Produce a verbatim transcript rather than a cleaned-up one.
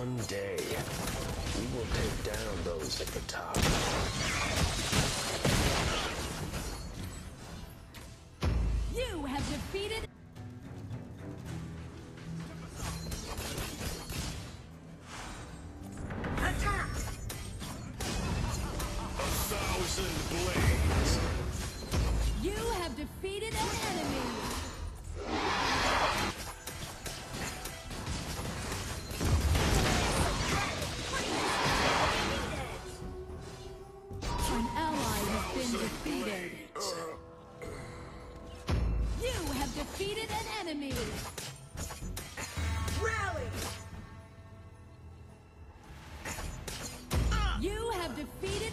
One day, we will take down those at the top. You have defeated... Attack! A thousand blades! You have defeated an enemy! An ally has been defeated. You have defeated an enemy! Rally! You have defeated